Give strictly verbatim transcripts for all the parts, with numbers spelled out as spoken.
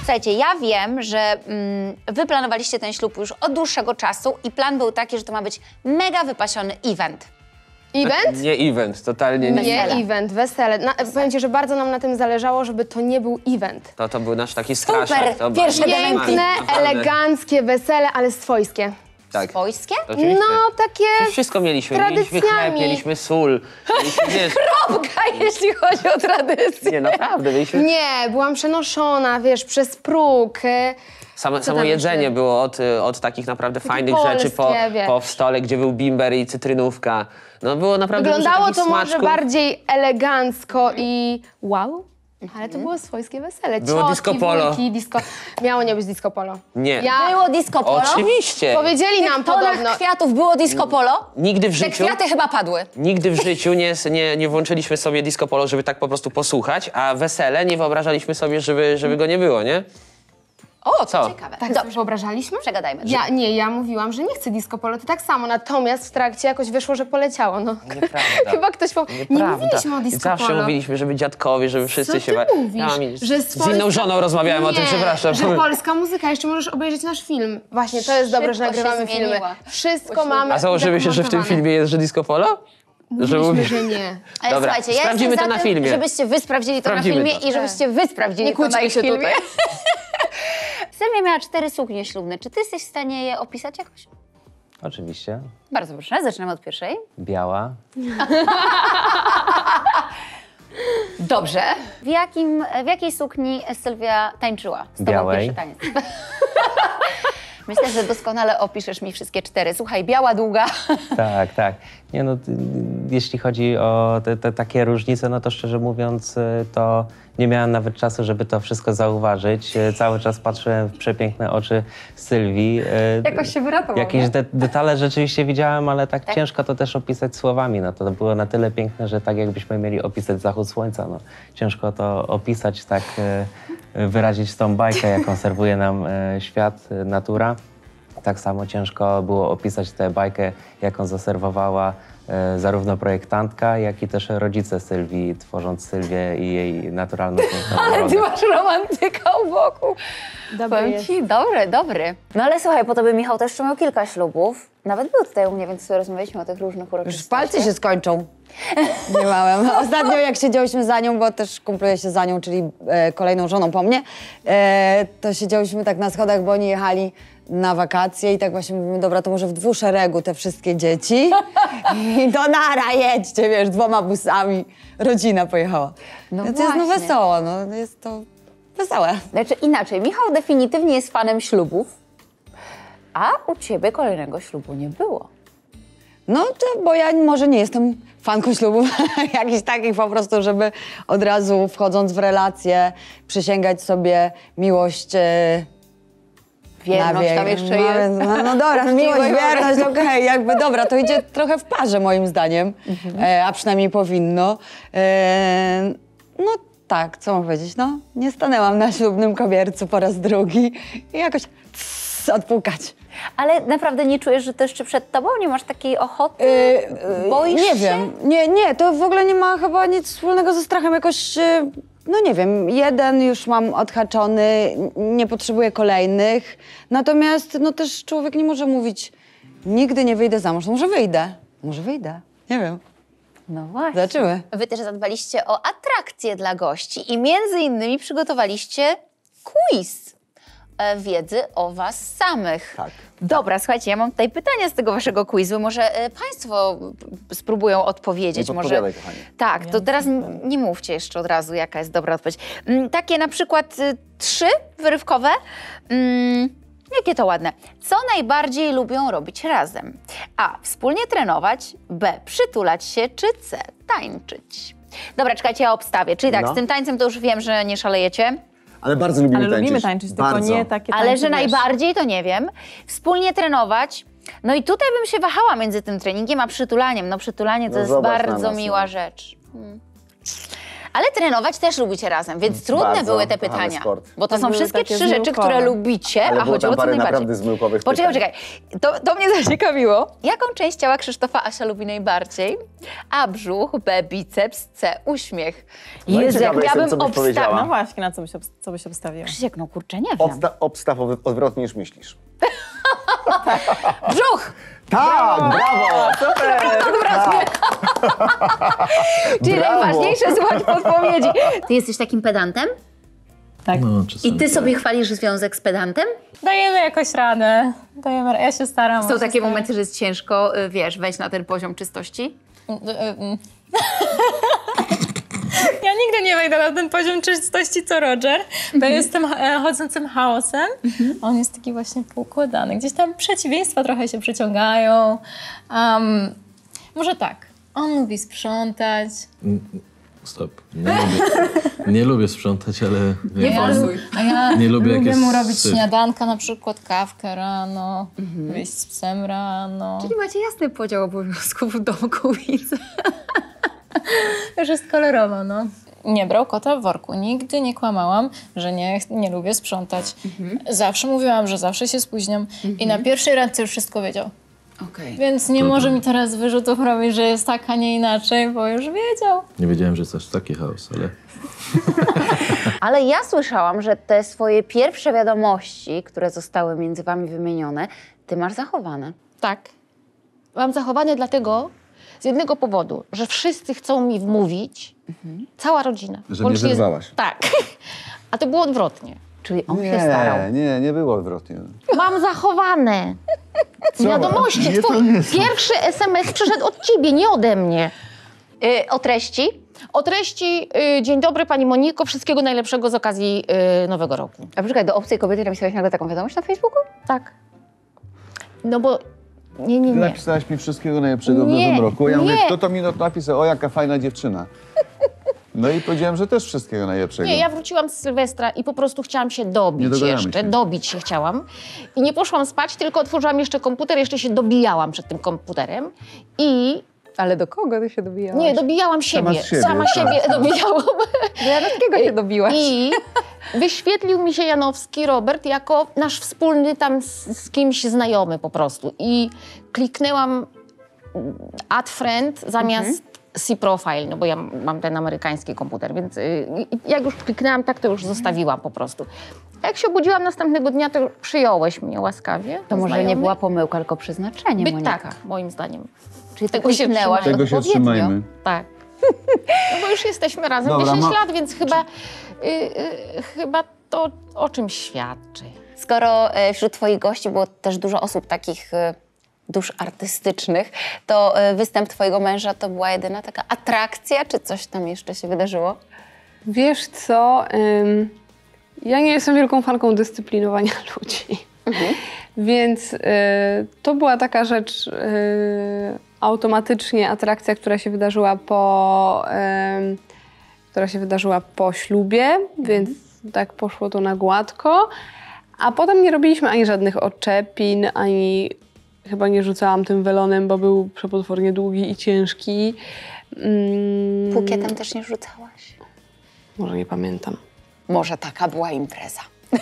Słuchajcie, ja wiem, że mm, wy planowaliście ten ślub już od dłuższego czasu i plan był taki, że to ma być mega wypasiony event. Event? Nie event, totalnie nie. Nie Wesele. event, wesele. Na, powiem ci, że bardzo nam na tym zależało, żeby to nie był event. To, to był nasz taki Super, straszak. To pierwsze bardzo- Piękne, naprawdę. eleganckie wesele, ale swojskie. Tak. Swojskie? Oczywiście. No, takie Wszystko mieliśmy. Mieliśmy tradycjami. chleb, mieliśmy sól. Mieliśmy, wiesz, Kropka, jeśli chodzi o tradycję. nie, naprawdę. Mieliśmy Nie, byłam przenoszona, wiesz, przez próg. y, Same, samo tam jedzenie jeszcze? było od, y, od takich naprawdę fajnych polskie, rzeczy po, wiesz. po stole, gdzie był bimber i cytrynówka. No było naprawdę Wyglądało dużo to takich może smaczków. bardziej elegancko i wow, ale to było swojskie wesele. Było Ciotki, disco polo. wujki, disco... Miało nie być disco polo. Nie. Ja... Było disco polo? Oczywiście. Powiedzieli W nam tonach podobno. kwiatów było disco polo? Nigdy w Te życiu, kwiaty chyba padły. nigdy w życiu nie, nie, nie włączyliśmy sobie disco polo, żeby tak po prostu posłuchać, a wesele nie wyobrażaliśmy sobie, żeby, żeby go nie było, nie? O, Co? ciekawe. Tak sobie Dobrze, wyobrażaliśmy? przegadajmy. Ja, nie, ja mówiłam, że nie chcę disco polo, to tak samo. Natomiast w trakcie jakoś wyszło, że poleciało, no. Nieprawda. Chyba ktoś po... Nie Nieprawda. mówiliśmy o disco Zawsze polo. mówiliśmy, żeby dziadkowie, żeby wszyscy Co się... ty ba- mówisz? Ja mi- Że z inną żoną rozmawiałem o tym, Nie, przepraszam. że polska muzyka, jeszcze możesz obejrzeć nasz film. Właśnie, to jest dobre, że Szybko się nagrywamy filmy. zmieniła. Wszystko mamy A założymy się, że w tym udokumentowane. filmie jest, że disco polo? Że Mówiliśmy, mówię- że nie. Ale Dobra, słuchajcie, ja sprawdzimy jestem to za na tym, filmie. żebyście wy sprawdzili to Sprawdzimy na filmie to. i żebyście wy sprawdzili Nie to na kłóćmy ich się filmie. tutaj. Sylwia miała cztery suknie ślubne. Czy ty jesteś w stanie je opisać jakoś? Oczywiście. Bardzo proszę, zaczynamy od pierwszej. Biała. Dobrze. W, jakim, w jakiej sukni Sylwia tańczyła? Z tobą Białej. pierwszy taniec. Myślę, że doskonale opiszesz mi wszystkie cztery. Słuchaj, biała, długa. Tak, tak. Nie no, ty- jeśli chodzi o te, te takie różnice, no to szczerze mówiąc, y, to nie miałem nawet czasu, żeby to wszystko zauważyć. Y, Cały czas patrzyłem w przepiękne oczy Sylwii. Y, Jakoś się wyratował, Jakieś nie? de detale rzeczywiście widziałem, ale tak, Tak? ciężko to też opisać słowami. No to było na tyle piękne, że tak jakbyśmy mieli opisać zachód słońca. No, ciężko to opisać, tak y, y, wyrazić tą bajkę, jaką serwuje nam y, świat, y, natura. Tak samo ciężko było opisać tę bajkę, jaką zaserwowała e, zarówno projektantka, jak i też rodzice Sylwii, tworząc Sylwię i jej naturalną piękną Ale ty urodę. masz romantyka u boku. Dobry Powiem jest. ci, dobry, dobry. No ale słuchaj, po tobie Michał też jeszcze miał kilka ślubów. Nawet był tutaj u mnie, więc sobie rozmawialiśmy o tych różnych Już uroczystościach. palce się skończą. Nie małem. Ostatnio jak siedziałyśmy za nią, bo też kumpluję się za nią, czyli e, kolejną żoną po mnie, e, to siedziałyśmy tak na schodach, bo oni jechali na wakacje i tak właśnie mówimy, dobra, to może w dwuszeregu te wszystkie dzieci i do nara jedźcie, wiesz, dwoma busami. Rodzina pojechała. No to jest no właśnie. wesoło, no jest to wesołe. Znaczy inaczej, Michał definitywnie jest fanem ślubów, a u ciebie kolejnego ślubu nie było. No, to, bo ja może nie jestem fanką ślubów jakichś takich po prostu, żeby od razu wchodząc w relacje przysięgać sobie miłość e, Wierność na wiek. tam jeszcze no, jest. więc, No, no dobra, no, miłość, wierność, okej, jakby dobra, to idzie trochę w parze moim zdaniem, e, a przynajmniej powinno. E, no tak, co mam powiedzieć, no nie stanęłam na ślubnym kobiercu po raz drugi i jakoś cs, odpukać. Ale naprawdę nie czujesz, że to jeszcze przed tobą? Nie masz takiej ochoty? Yy, Boisz nie się? wiem, nie, nie, to w ogóle nie ma chyba nic wspólnego ze strachem, jakoś, yy, no nie wiem, jeden już mam odhaczony, n- nie potrzebuję kolejnych, natomiast no też człowiek nie może mówić, nigdy nie wyjdę za mąż, no może wyjdę, może wyjdę, nie wiem, No właśnie. zobaczymy. Wy też zadbaliście o atrakcje dla gości i między innymi przygotowaliście quiz e, wiedzy o was samych. Tak. Dobra, słuchajcie, ja mam tutaj pytania z tego waszego quizu. Może e, państwo p- spróbują odpowiedzieć. No może. podpowiadaj, kochanie. Tak, to teraz n- nie mówcie jeszcze od razu, jaka jest dobra odpowiedź. Mm, takie na przykład y, trzy wyrywkowe. Mm, jakie to ładne. Co najbardziej lubią robić razem? A. Wspólnie trenować. B. Przytulać się. Czy C. Tańczyć. Dobra, czekajcie, ja obstawię. Czyli tak, No. z tym tańcem to już wiem, że nie szalejecie. Ale bardzo lubimy Ale tańczyć. lubimy tańczyć, tylko bardzo. nie takie Ale tańce, że wiesz. najbardziej, to nie wiem. Wspólnie trenować. No i tutaj bym się wahała między tym treningiem a przytulaniem. No przytulanie to No jest zobacz na bardzo nas, miła no. rzecz. Hmm. Ale trenować też lubicie razem, więc trudne Bardzo były te kochamy pytania. sport. Bo to Tam są były wszystkie takie trzy rzeczy, zmyłkowe. które lubicie, Ale a było chodziło tam o co parę najbardziej. naprawdę zmyłkowych Poczekaj, pytań. poczekaj. To, to mnie zaciekawiło. Jaką część ciała Krzysztofa Asia lubi najbardziej? A brzuch, B biceps, C uśmiech. No i Jezu, ciekawe jak jestem, miałabym co byś obsta... powiedziała. No właśnie, na co byś, obs- co byś obstawiła? Krzysiek, no kurczę, nie wiem. Odsta- obstaw od- odwrotnie niż myślisz. Brzuch! Tak, brawo! Super! Czyli Brawo. najważniejsze słuchać podpowiedzi. Ty jesteś takim pedantem? Tak. No, czasami I ty tak. sobie chwalisz związek z pedantem? Dajemy jakoś radę. Dajemy, ja się staram. Są ja się takie staram. momenty, że jest ciężko, y, wiesz, wejść na ten poziom czystości? Ja nigdy nie wejdę na ten poziom czystości co Roger, bo ja jestem e, chodzącym chaosem. On jest taki właśnie poukładany. Gdzieś tam przeciwieństwa trochę się przyciągają. Um, może tak, on lubi sprzątać. Stop. Nie lubię, nie lubię sprzątać, ale Nie, ja, a ja Nie lubię, jak lubię jest mu robić syf. śniadanka, na przykład kawkę rano, wyjść z psem rano. Czyli macie jasny podział obowiązków w domku, widzę. Już jest kolorowo, no. Nie brał kota w worku. Nigdy nie kłamałam, że nie, nie lubię sprzątać. Zawsze mówiłam, że zawsze się spóźniam. I na pierwszej randce już wszystko wiedział. Okej. Więc nie może mi teraz wyrzutów robić, że jest tak, a nie inaczej, bo już wiedział. nie wiedziałem, że jest aż taki chaos, ale Ale ja słyszałam, że te swoje pierwsze wiadomości, które zostały między wami wymienione, ty masz zachowane. Tak. Mam zachowane dlatego, z jednego powodu, że wszyscy chcą mi wmówić, cała rodzina. Że Łącznie mnie z- wyrwałaś. Tak. A to było odwrotnie. Czyli on się starał. Nie, nie, nie było odwrotnie. Mam zachowane wiadomości. Nie, to Twój nie są. pierwszy es em es przyszedł od ciebie, nie ode mnie. Y, o treści? O treści, y, dzień dobry pani Moniko, wszystkiego najlepszego z okazji y, Nowego Roku. A poczekaj, do obcej kobiety napisałeś nagle taką wiadomość na Facebooku? Tak. No bo, nie, nie, Ty nie. napisałaś mi wszystkiego najlepszego w Nie, nowym roku. Ja mówię, nie. kto to mi napisał? O, jaka fajna dziewczyna. No i powiedziałem, że też wszystkiego najlepszego. Nie, ja wróciłam z Sylwestra i po prostu chciałam się dobić Nie dogadamy jeszcze, się. dobić się chciałam. I nie poszłam spać, tylko otworzyłam jeszcze komputer, jeszcze się dobijałam przed tym komputerem i Ale do kogo ty się dobijałaś? nie, dobijałam Sama siebie. z siebie, Sama tak. siebie dobijałam. Do Janowskiego się dobiłaś. I wyświetlił mi się Janowski Robert jako nasz wspólny tam z, z kimś znajomy po prostu. I kliknęłam add friend zamiast see profile, no bo ja mam ten amerykański komputer, więc y, jak już kliknęłam tak, to już zostawiłam po prostu. Jak się obudziłam następnego dnia, to przyjąłeś mnie łaskawie. To może nie znajomy. była pomyłka, tylko przeznaczenie, By, Monika. tak, moim zdaniem. Czyli Tego tego się kliknęłaś trzymajmy. Tego się odpowiednio. trzymajmy. Tak. No bo już jesteśmy razem Dobra, dziesięć ma- lat, więc chyba, y, y, chyba to o czymś świadczy. Skoro e, wśród twoich gości było też dużo osób takich e, dusz artystycznych, to e, występ twojego męża to była jedyna taka atrakcja, czy coś tam jeszcze się wydarzyło? Wiesz co, ym, ja nie jestem wielką fanką dyscyplinowania ludzi, więc y, to była taka rzecz, y, automatycznie atrakcja, która się wydarzyła po, ym, która się wydarzyła po ślubie, więc tak poszło to na gładko, a potem nie robiliśmy ani żadnych odczepin, ani chyba nie rzucałam tym welonem, bo był przepotwornie długi i ciężki. Mm, Bukietem też nie rzucałaś? Może nie pamiętam. Może taka była impreza.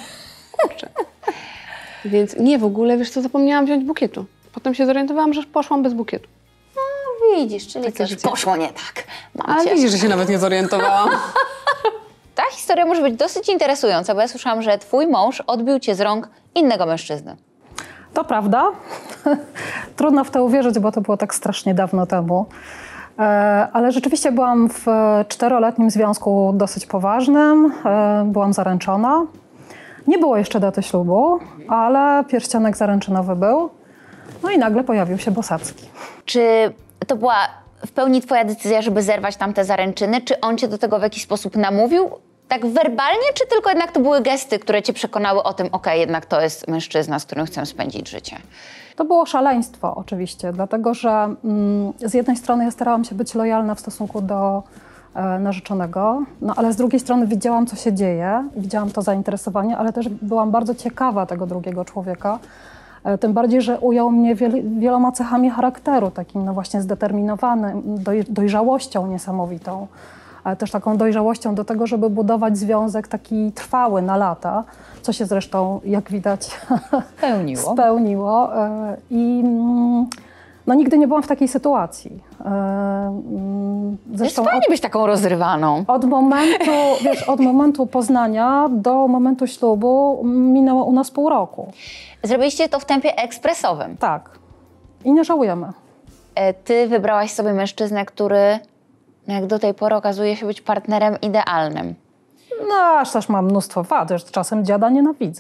Więc nie, w ogóle, wiesz co, zapomniałam wziąć bukietu. Potem się zorientowałam, że poszłam bez bukietu. Widzisz, czyli coś życie. poszło nie tak. Mam Ale cię. widzisz, że się nawet nie zorientowałam. Ta historia może być dosyć interesująca, bo ja słyszałam, że twój mąż odbił cię z rąk innego mężczyzny. To prawda. Trudno w to uwierzyć, bo to było tak strasznie dawno temu. E, Ale rzeczywiście byłam w czteroletnim związku dosyć poważnym. E, Byłam zaręczona. Nie było jeszcze daty ślubu, ale pierścionek zaręczynowy był. No i nagle pojawił się Bosacki. Czy to była w pełni twoja decyzja, żeby zerwać tamte zaręczyny? Czy on cię do tego w jakiś sposób namówił? Tak werbalnie, czy tylko jednak to były gesty, które cię przekonały o tym, okej, jednak to jest mężczyzna, z którym chcę spędzić życie? To było szaleństwo oczywiście, dlatego że mm, z jednej strony ja starałam się być lojalna w stosunku do e, narzeczonego, no ale z drugiej strony widziałam, co się dzieje, widziałam to zainteresowanie, ale też byłam bardzo ciekawa tego drugiego człowieka, e, tym bardziej, że ujął mnie wiel, wieloma cechami charakteru, takim no właśnie zdeterminowanym, doj, dojrzałością niesamowitą. ale też taką dojrzałością do tego, żeby budować związek taki trwały na lata, co się zresztą, jak widać, Spełniło. spełniło. E, I mm, no, nigdy nie byłam w takiej sytuacji. E, mm, Zresztą jest fajnie być taką rozrywaną. Od momentu, wiesz, od momentu poznania do momentu ślubu minęło u nas pół roku. Zrobiliście to w tempie ekspresowym. Tak. I nie żałujemy. E, Ty wybrałaś sobie mężczyznę, który no jak do tej pory okazuje się być partnerem idealnym. No, aż też mam mnóstwo wad, że czasem dziada nienawidzę.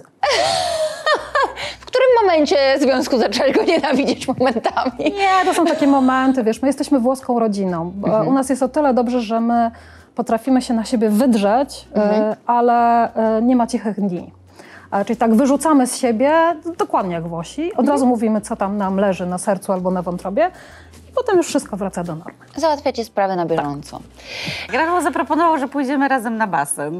W którym momencie związku zaczęłaś go nienawidzieć momentami? Nie, to są takie momenty, wiesz, my jesteśmy włoską rodziną. Mhm. U nas jest o tyle dobrze, że my potrafimy się na siebie wydrzeć, mhm. y, ale y, nie ma cichych dni. A, czyli tak wyrzucamy z siebie, dokładnie jak Włosi, od mhm. razu mówimy, co tam nam leży na sercu albo na wątrobie i potem już wszystko wraca do normy. Załatwiacie sprawy na bieżąco. Tak. Rafał zaproponował, że pójdziemy razem na basen.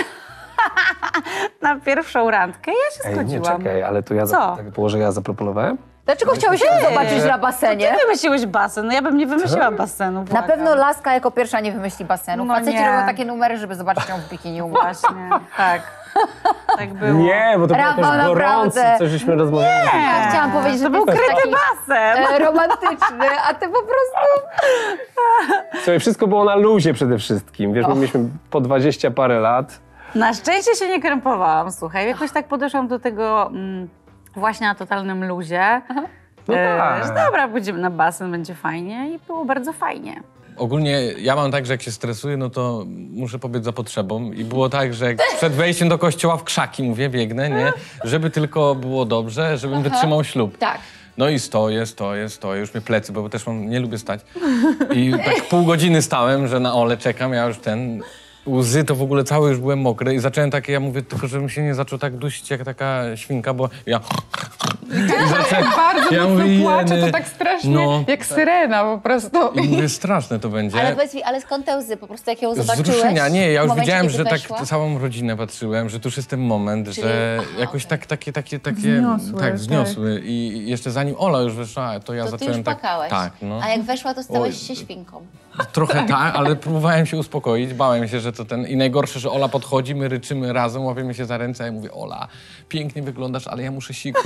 Na pierwszą randkę. Ja się Ej, zgodziłam. nie, czekaj, ale to ja za, tak było, że ja zaproponowałem? Dlaczego chciałeś ją zobaczyć na basenie? Ty wymyśliłeś basen, no ja bym nie wymyśliła basenu. Na błagam. pewno laska jako pierwsza nie wymyśli basenu. No Faceci nie. robią takie numery, żeby zobaczyć ją w bikini. Właśnie, tak. Tak było. Nie, bo to było Rafał, też gorące, naprawdę. coś żeśmy rozmawiali. Ja chciałam powiedzieć, że To był ty jesteś kryty taki, basen. e, romantyczny, a ty po prostu... Słuchaj, wszystko było na luzie przede wszystkim. Wiesz, my mieliśmy po dwadzieścia parę lat. Na szczęście się nie krępowałam, słuchaj. Jakoś tak podeszłam do tego mm, właśnie na totalnym luzie. No e, tak. że dobra, pójdziemy na basen, będzie fajnie i było bardzo fajnie. Ogólnie ja mam tak, że jak się stresuję, no to muszę pobiec za potrzebą. I było tak, że jak przed wejściem do kościoła w krzaki, mówię, biegnę, nie? Żeby tylko było dobrze, żebym wytrzymał ślub. Tak. No i stoję, stoję, stoję, już mnie plecy, bo też mam, nie lubię stać. I tak pół godziny stałem, że na Ole czekam, ja już ten... Łzy to w ogóle całe już byłem mokre i zacząłem takie, ja mówię, tylko żebym się nie zaczął tak dusić jak taka świnka, bo ja... I zacząłem, Bardzo ja mocno mówię, płacze, jeny, to tak strasznie, no. jak syrena po prostu. I mówię, straszne to będzie. Ale powiedz mi, ale skąd te łzy? Po prostu jak ją zobaczyłeś? Wzruszenia, nie, ja w już momencie, widziałem, kiedy że weszła? tak całą rodzinę patrzyłem, że tu już jest ten moment, Czyli- że aha, jakoś okej. tak, takie, takie, takie, Wzniosły, tak, tak. wzniosły. I jeszcze zanim Ola już weszła, to ja To ty zacząłem już tak, płakałeś. tak, no. A jak weszła, to stałeś Oj. się świnką. Trochę tak, ale próbowałem się uspokoić, bałem się, że to ten... I najgorsze, że Ola podchodzi, my ryczymy razem, łapiemy się za ręce, a ja mówię, Ola, pięknie wyglądasz, ale ja muszę siku.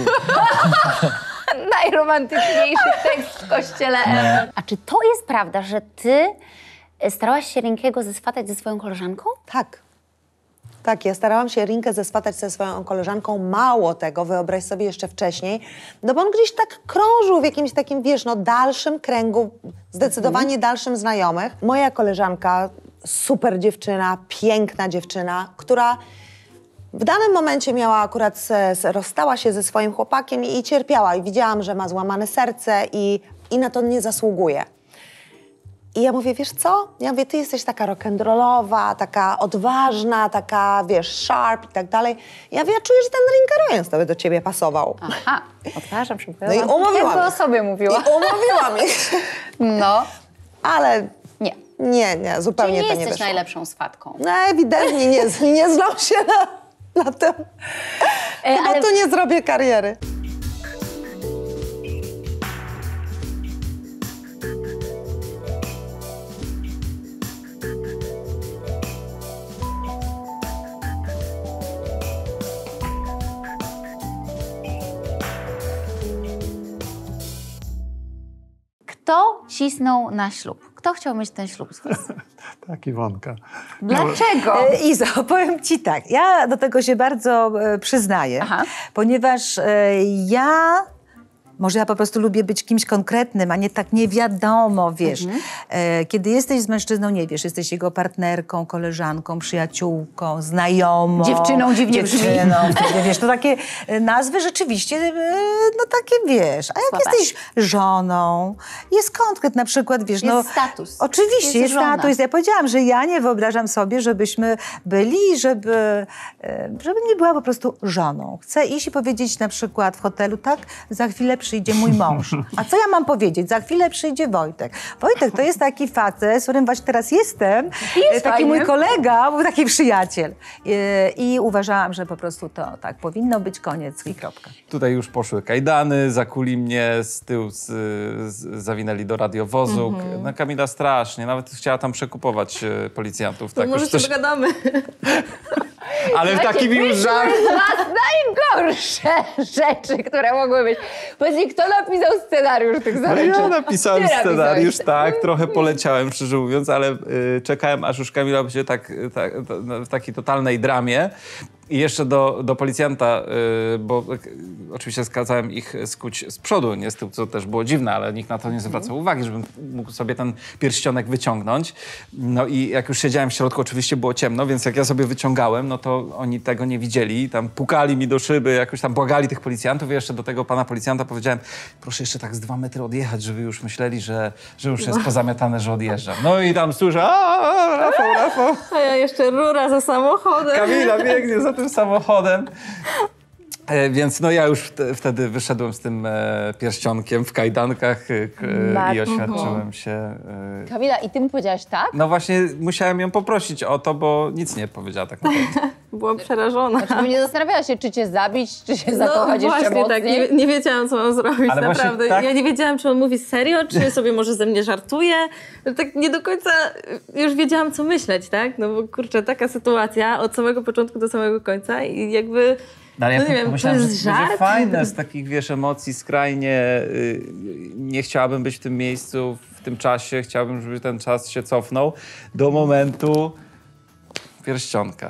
Najromantyczniejszy tekst w kościele ever. A czy to jest prawda, że ty starałaś się Rinkiego zeswatać ze swoją koleżanką? Tak. Tak, ja starałam się Rinkę zeswatać ze swoją koleżanką. Mało tego, wyobraź sobie jeszcze wcześniej, no bo on gdzieś tak krążył w jakimś takim, wiesz, no dalszym kręgu, zdecydowanie dalszym znajomych. Moja koleżanka, super dziewczyna, piękna dziewczyna, która w danym momencie miała akurat, se, se, rozstała się ze swoim chłopakiem i, i cierpiała. I widziałam, że ma złamane serce i, i na to nie zasługuje. I ja mówię, wiesz co? Ja mówię, ty jesteś taka rock'n'rollowa, taka odważna, taka, wiesz, sharp i tak dalej. Ja mówię, ja czuję, że ten Rinka Royans to by do ciebie pasował. Aha, odważam, szybko. No i umówiłam Jakby o ich. sobie mówiła. I umówiłam ich. No. Ale Nie. nie, nie, zupełnie Czyli nie to nie jesteś wyszło. najlepszą swatką. No ewidentnie nie, nie znam się na, na tym. E, Chyba ale- tu nie zrobię kariery. Kto cisnął na ślub? Kto chciał mieć ten ślub z was? Tak, Iwonka. Dlaczego? E, Izo, powiem ci tak, ja do tego się bardzo e, przyznaję, Aha. ponieważ e, ja, może ja po prostu lubię być kimś konkretnym, a nie tak nie wiadomo, wiesz. Mhm. E, kiedy jesteś z mężczyzną, nie wiesz, jesteś jego partnerką, koleżanką, przyjaciółką, znajomą. Dziewczyną dziwnie brzmi. Dziewczyną, wtedy, wiesz, to takie e, nazwy rzeczywiście, e, no takie, wiesz. A jak Słabe. jesteś żoną, jest konkret na przykład, wiesz, Jest no... status. Oczywiście, Jest jest, żona. status. Ja powiedziałam, że ja nie wyobrażam sobie, żebyśmy byli, żeby, e, żebym nie była po prostu żoną. Chcę iść i powiedzieć na przykład w hotelu, tak, za chwilę przyjdzie mój mąż. A co ja mam powiedzieć? Za chwilę przyjdzie Wojtek. Wojtek to jest taki facet, z którym właśnie teraz jestem, Jest taki fajny. mój kolega, był taki przyjaciel. I, I uważałam, że po prostu to tak powinno być, koniec i kropka. Tutaj już poszły kajdany, zakuli mnie z tyłu, z, z, zawinęli do radiowozu. Mhm. No Kamila strasznie, nawet chciała tam przekupować e, policjantów. To Tak, może już się coś- dogadamy. Ale w taki miły żart. z was najgorsze rzeczy, które mogły być. Powiedz, kto napisał scenariusz tych No zaręczyn? ja napisałem Ty scenariusz, napisałeś. tak, trochę poleciałem, szczerze mówiąc, ale y, czekałem, aż już Kamila będzie tak, tak, to, w takiej totalnej dramie. I jeszcze do, do policjanta, y, bo y, oczywiście skazałem ich skuć z przodu, nie z tyłu, co też było dziwne, ale nikt na to nie zwracał uwagi, żebym mógł sobie ten pierścionek wyciągnąć. No i jak już siedziałem w środku, oczywiście było ciemno, więc jak ja sobie wyciągałem, no to oni tego nie widzieli. Tam pukali mi do szyby, jakoś tam błagali tych policjantów. I jeszcze do tego pana policjanta powiedziałem, proszę jeszcze tak z dwa metry odjechać, żeby już myśleli, że, że już jest pozamiatane, że odjeżdżam. No i tam słyszę, a Rafał, Rafał. A ja jeszcze rura za samochodem. Kamila biegnie za tym samochodem. E, więc no ja już wte, wtedy wyszedłem z tym e, pierścionkiem w kajdankach e, k, e, Matko. i oświadczyłem się. E, Kamila, i ty mu powiedziałaś tak? no właśnie musiałem ją poprosić o to, bo nic nie powiedziała tak naprawdę. Byłam przerażona. Znaczy, bo nie zastanawiała się, czy cię zabić, czy się zakochać no, jeszcze właśnie mocniej. tak, nie, nie wiedziałam, co mam zrobić, Ale właśnie naprawdę. tak- Ja nie wiedziałam, czy on mówi serio, czy sobie może ze mnie żartuje. Tak nie do końca już wiedziałam, co myśleć, tak? No bo kurczę, taka sytuacja od samego początku do samego końca i jakby... No, ale ja no nie wiem, pomyślałem, to że jest to będzie żart? fajne z takich, wiesz, emocji skrajnie. Y, nie chciałabym być w tym miejscu, w tym czasie. Chciałbym, żeby ten czas się cofnął do momentu pierścionka.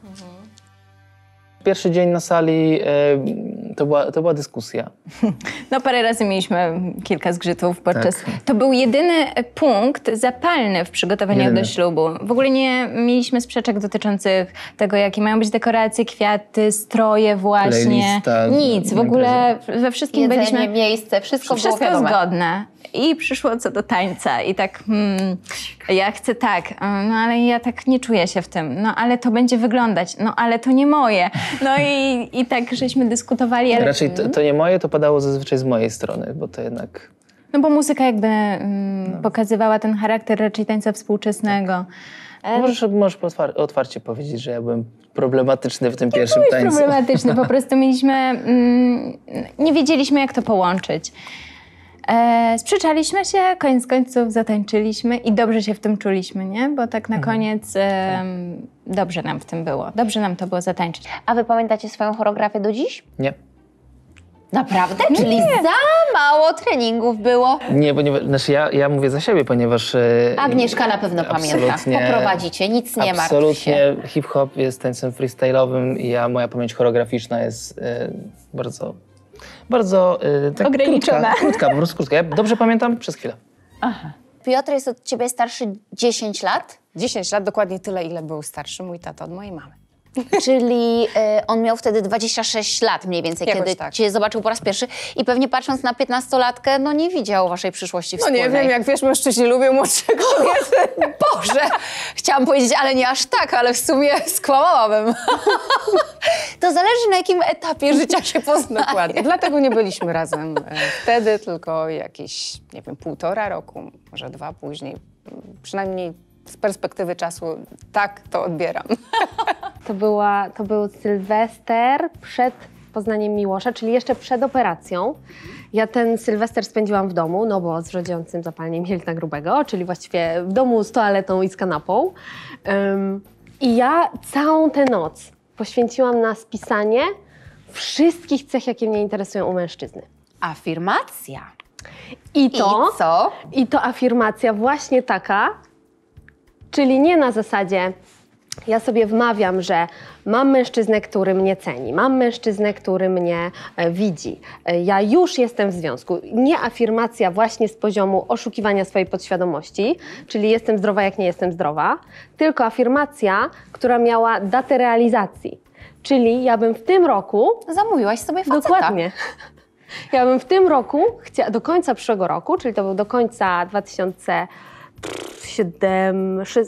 Pierwszy dzień na sali e, to, była, to była dyskusja. No parę razy mieliśmy kilka zgrzytów podczas... Tak. To był jedyny punkt zapalny w przygotowaniu Jedyny. do ślubu. W ogóle nie mieliśmy sprzeczek dotyczących tego, jakie mają być dekoracje, kwiaty, stroje właśnie. Playlista, Nic. W ogóle we wszystkim Jedzenie, byliśmy... miejsce, wszystko było Wszystko wiadome. zgodne. I przyszło co do tańca i tak, hmm, ja chcę tak, no ale ja tak nie czuję się w tym, no ale to będzie wyglądać, no ale to nie moje. No i, i tak żeśmy dyskutowali, ale... Raczej to, to nie moje, to padało zazwyczaj z mojej strony, bo to jednak... No bo muzyka jakby mm, pokazywała ten charakter raczej tańca współczesnego. E, Możesz, możesz otwar- otwarcie powiedzieć, że ja byłem problematyczny w tym pierwszym byłeś tańcu. problematyczny, po prostu mieliśmy, mm, nie wiedzieliśmy jak to połączyć. E, sprzeczaliśmy się, koniec końców zatańczyliśmy i dobrze się w tym czuliśmy, nie? Bo tak na koniec e, dobrze nam w tym było, dobrze nam to było zatańczyć. A wy pamiętacie swoją choreografię do dziś? Nie. Naprawdę? Czyli za mało treningów było? Nie, ponieważ, znaczy ja, ja mówię za siebie, ponieważ... e, Agnieszka na pewno pamięta. absolutnie- Poprowadzicie, nic nie martw Absolutnie się. hip-hop jest tańcem freestyle'owym i ja, moja pamięć choreograficzna jest e, bardzo, bardzo e, tak Ograniczona. Krótka, krótka, po prostu krótka. Ja dobrze pamiętam przez chwilę. Aha. Piotr jest od ciebie starszy dziesięć lat? dziesięć lat, dokładnie tyle, ile był starszy mój tata od mojej mamy. Czyli y, on miał wtedy dwadzieścia sześć lat mniej więcej, Jakoś kiedy tak. cię zobaczył po raz pierwszy i pewnie patrząc na piętnastolatkę, no nie widział waszej przyszłości No wspólnej. nie wiem, jak wiesz, mężczyźni lubią młodsze kobiety. Boże! Chciałam powiedzieć, ale nie aż tak, ale w sumie skłamałabym. To zależy, na jakim etapie życia się poznaje. Dokładnie. Dlatego nie byliśmy razem e, wtedy, tylko jakieś, nie wiem, półtora roku, może dwa później. Przynajmniej z perspektywy czasu tak to odbieram. To, była, to był Sylwester przed poznaniem Miłosza, czyli jeszcze przed operacją. Ja ten Sylwester spędziłam w domu, no bo z rodzącym zapaleniem jelita grubego, czyli właściwie w domu z toaletą i z kanapą. Ym, I ja całą tę noc poświęciłam na spisanie wszystkich cech, jakie mnie interesują u mężczyzny. Afirmacja. I to, I co? I to afirmacja właśnie taka, czyli nie na zasadzie ja sobie wmawiam, że mam mężczyznę, który mnie ceni, mam mężczyznę, który mnie e, widzi. E, ja już jestem w związku. Nie afirmacja właśnie z poziomu oszukiwania swojej podświadomości, czyli jestem zdrowa, jak nie jestem zdrowa, tylko afirmacja, która miała datę realizacji. Czyli ja bym w tym roku... Zamówiłaś sobie faceta. Dokładnie. Ja bym w tym roku, chcia, do końca przyszłego roku, czyli to był do końca dwa tysiące siódmego,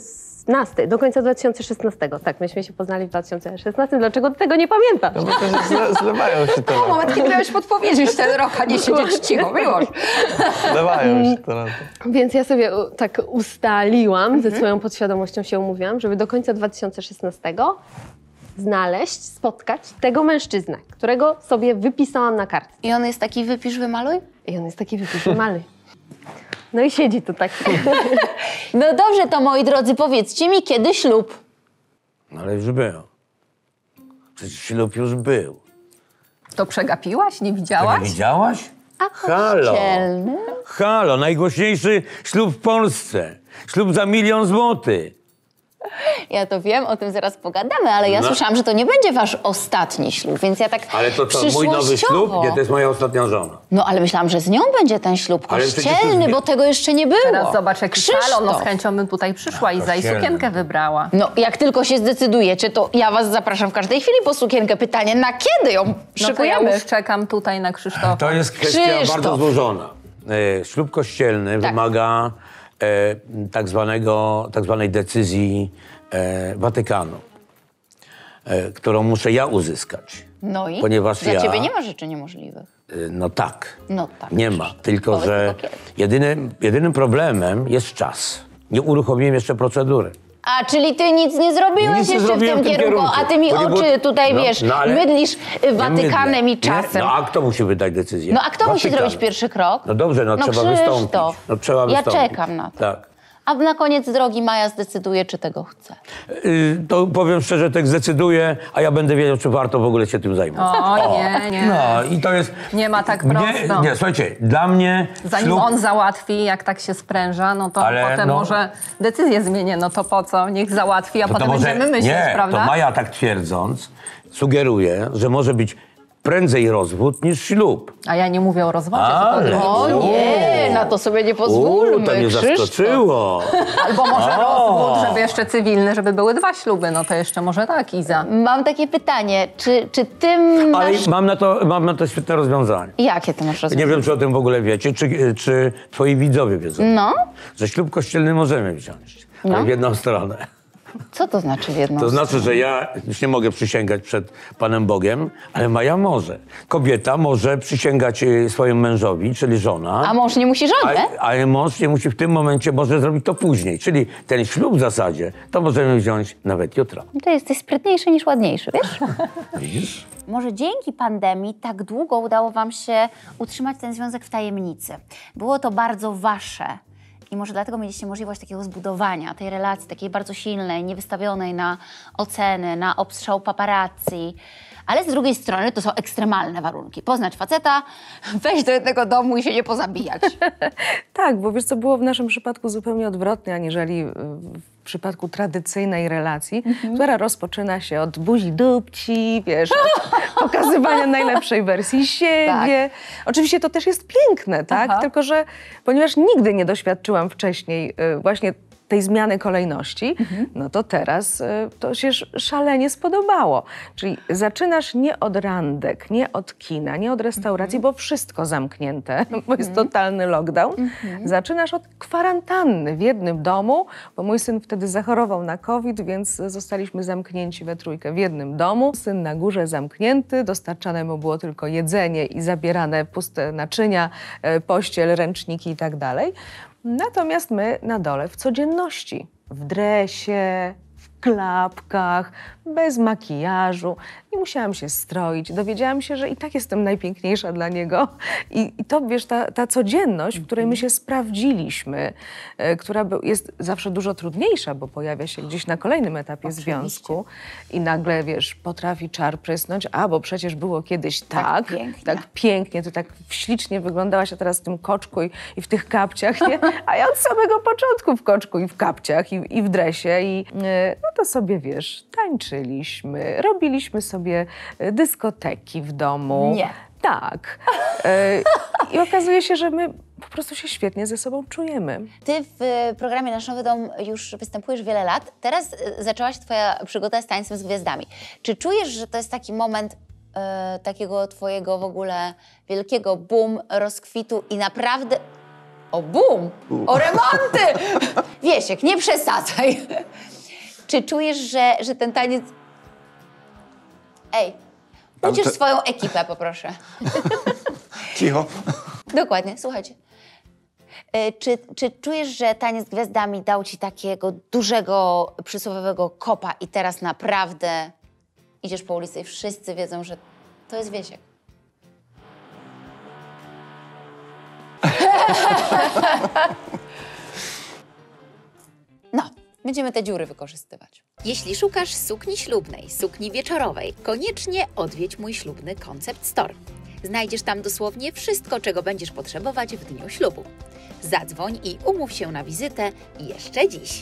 szesnastego, do końca dwa tysiące szesnastego. Tak, myśmy się poznali w dwa tysiące szesnastym. Dlaczego ty tego nie pamiętasz? No bo to zlewają się te O, moment, kiedy miałeś podpowiedzieć ten rok, a nie siedzieć cicho, miłość. Zlewają się te lata. Więc ja sobie u- tak ustaliłam, ze swoją podświadomością się umówiłam, żeby do końca dwa tysiące szesnastego znaleźć, spotkać tego mężczyznę, którego sobie wypisałam na kartce. I on jest taki wypisz, wymaluj? I on jest taki wypisz, wymaluj. No i siedzi tu tak. No dobrze, to moi drodzy, powiedzcie mi, kiedy ślub? No ale już był. Przecież ślub już był. To przegapiłaś? Nie Tego widziałaś? nie widziałaś? A Halo. kościelny? Halo, najgłośniejszy ślub w Polsce. Ślub za milion złotych. Ja to wiem, o tym zaraz pogadamy, ale ja No. słyszałam, że to nie będzie wasz ostatni ślub, więc ja tak Ale to co, mój nowy ślub? Nie, to jest moja ostatnia żona. No ale myślałam, że z nią będzie ten ślub Ale przecież to kościelny, jest- bo tego jeszcze nie było. Teraz zobacz, jaki salon, no z Krzysztof. chęcią bym tutaj przyszła i za i kościelny. sukienkę wybrała. No jak tylko się zdecydujecie, to ja was zapraszam w każdej chwili po sukienkę. Pytanie, na kiedy ją No to ja szykujemy? już czekam tutaj na Krzysztofa. To jest kwestia Krzysztof. bardzo złożona. E, ślub kościelny Tak. wymaga e, tak, zwanego, tak zwanej decyzji e, Watykanu, e, którą muszę ja uzyskać. No i? Ponieważ Dla ja- ciebie nie ma rzeczy niemożliwych. E, no tak. No tak. Nie ma, tylko Powiedz że tylko kiedy. jedynym, jedynym problemem jest czas. Nie uruchomiłem jeszcze procedury. A, czyli ty nic nie zrobiłeś Nic nie jeszcze w zrobiłem tym w tym kierunku, kierunku. a ty mi Bo nie oczy było- tutaj, no, wiesz, no, ale- mydlisz y, Watykanem Nie i mydlę. czasem. Nie? No a kto musi wydać decyzję? No a kto musi Watykan. zrobić pierwszy krok? No dobrze, no, No trzeba Krzysztof. wystąpić. No, trzeba Ja wystąpić. czekam na to. Tak. A na koniec drogi Maja zdecyduje, czy tego chce. Y, to powiem szczerze, tak zdecyduję, a ja będę wiedział, czy warto w ogóle się tym zajmować. O, nie, nie. No i to jest... Nie ma tak Nie, prosto. nie, słuchajcie, dla mnie Zanim ślub... on załatwi, jak tak się spręża, no to Ale potem no- może decyzję zmienię. No to po co? Niech załatwi, a No to potem może- będziemy myśleć, nie, prawda? to Maja tak twierdząc sugeruje, że może być prędzej rozwód niż ślub. A ja nie mówię o rozwodzie, Ale- tylko O nie, na to sobie nie pozwólmy, Uuu, to mnie Krzysztof. zaskoczyło. Albo może O! rozwód, żeby jeszcze cywilny, żeby były dwa śluby. No to jeszcze może tak, Iza. Mam takie pytanie, czy, czy ty Ale masz... mam na to, mam na to świetne rozwiązanie. Jakie ty masz rozwiązanie? Nie wiem, czy o tym w ogóle wiecie, czy, czy twoi widzowie wiedzą, No, że ślub kościelny możemy wziąć, ale No. w jedną stronę. co to znaczy w jedną To znaczy, że ja już nie mogę przysięgać przed Panem Bogiem, ale Maja może. Kobieta może przysięgać y, swojemu mężowi, czyli żona. A mąż nie musi żonę? A, ale mąż nie musi w tym momencie, może zrobić to później. Czyli ten ślub w zasadzie to możemy wziąć nawet jutro. To jesteś sprytniejszy niż ładniejszy, wiesz? Widzisz? Może dzięki pandemii tak długo udało wam się utrzymać ten związek w tajemnicy. Było to bardzo wasze. I może dlatego mieliście możliwość takiego zbudowania tej relacji, takiej bardzo silnej, niewystawionej na oceny, na obstrzał paparazzi. Ale z drugiej strony to są ekstremalne warunki. Poznać faceta, wejść do jednego domu i się nie pozabijać. Tak, bo wiesz co, było w naszym przypadku zupełnie odwrotnie, aniżeli w przypadku tradycyjnej relacji, która rozpoczyna się od buzi dupci, wiesz, od pokazywania najlepszej wersji siebie. Oczywiście to też jest piękne, tak? Aha. Tylko że ponieważ nigdy nie doświadczyłam wcześniej y, właśnie tej zmiany kolejności, no to teraz y, to się sz- szalenie spodobało. Czyli zaczynasz nie od randek, nie od kina, nie od restauracji, bo wszystko zamknięte, bo jest totalny lockdown. Zaczynasz od kwarantanny w jednym domu, bo mój syn wtedy zachorował na COVID, więc zostaliśmy zamknięci we trójkę w jednym domu. Syn na górze zamknięty, dostarczane mu było tylko jedzenie i zabierane puste naczynia, y, pościel, ręczniki i tak dalej. Natomiast my na dole w codzienności, w dresie, w klapkach, bez makijażu. Nie musiałam się stroić. Dowiedziałam się, że i tak jestem najpiękniejsza dla niego. I, i to, wiesz, ta, ta codzienność, w której my się sprawdziliśmy, e, która był, jest zawsze dużo trudniejsza, bo pojawia się gdzieś na kolejnym etapie związku i nagle, wiesz, potrafi czar prysnąć, a bo przecież było kiedyś tak, tak pięknie, tak pięknie ty tak ślicznie wyglądałaś, a teraz w tym koczku i, i w tych kapciach, nie? A ja od samego początku w koczku i w kapciach i, i w dresie i e, no to sobie, wiesz, tańczyliśmy, robiliśmy sobie dyskoteki w domu. Nie. Tak. E, I okazuje się, że my po prostu się świetnie ze sobą czujemy. Ty w y, programie Nasz Nowy Dom już występujesz wiele lat. Teraz y, zaczęłaś twoja przygoda z Tańcem z Gwiazdami. Czy czujesz, że to jest taki moment y, takiego twojego w ogóle wielkiego boom, rozkwitu i naprawdę... O boom! O remonty! Wiesiek, nie przesadzaj. Czy czujesz, że, że ten taniec... Ej, Ale ucisz to- swoją ekipę, poproszę. Cicho. Dokładnie, słuchajcie. E, Czy, czy czujesz, że taniec z gwiazdami dał ci takiego dużego, przysłowiowego kopa i teraz naprawdę idziesz po ulicy i wszyscy wiedzą, że to jest Wiesiek? No, będziemy te dziury wykorzystywać. Jeśli szukasz sukni ślubnej, sukni wieczorowej, koniecznie odwiedź mój ślubny Concept Store. Znajdziesz tam dosłownie wszystko, czego będziesz potrzebować w dniu ślubu. Zadzwoń i umów się na wizytę jeszcze dziś.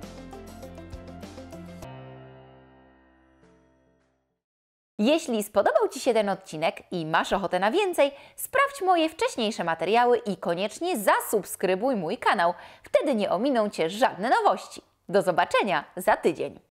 Jeśli spodobał Ci się ten odcinek i masz ochotę na więcej, sprawdź moje wcześniejsze materiały i koniecznie zasubskrybuj mój kanał. Wtedy nie ominą Cię żadne nowości. Do zobaczenia za tydzień.